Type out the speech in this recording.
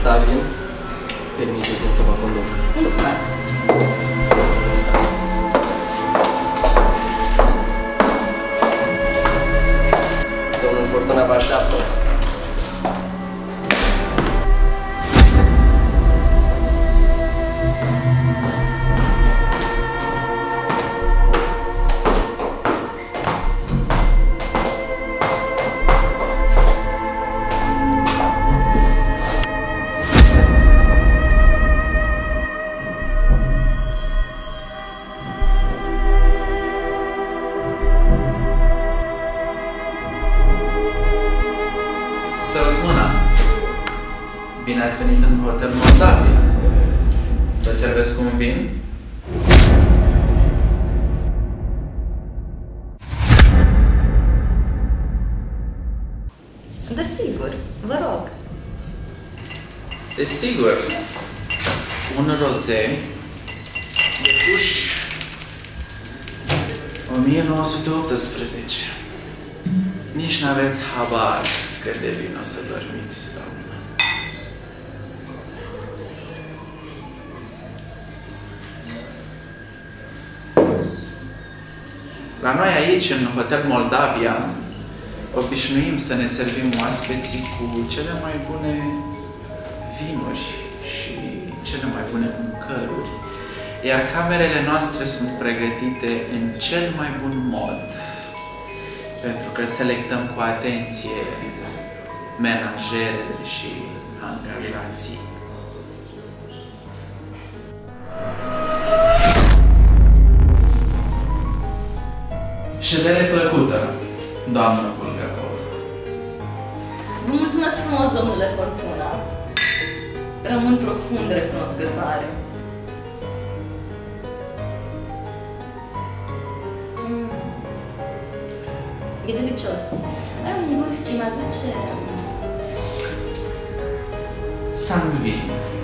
Savin, permiteți-mi să vă conduc. Mulțumesc! Domnul Fortuna vă așteaptă. Sărut mâna! Bine ați venit în Hotel Moldavia. Vă servesc un vin? Desigur, vă rog. Desigur, un rosé depus 1918. Nici n-aveți habar cât de vin o să dormiți, doamnă. La noi aici, în Hotel Moldavia, obișnuim să ne servim oaspeții cu cele mai bune vinuri și cele mai bune mâncăruri. Iar camerele noastre sunt pregătite în cel mai bun mod, pentru că selectăm cu atenție menajerele și angajații. Ședere plăcută, doamnă Bulgakov. Vă mulțumesc frumos, domnule Fortuna. Rămân profund recunoscătoare. E delicios. Are un gust ce mi-aduce... Sangvin.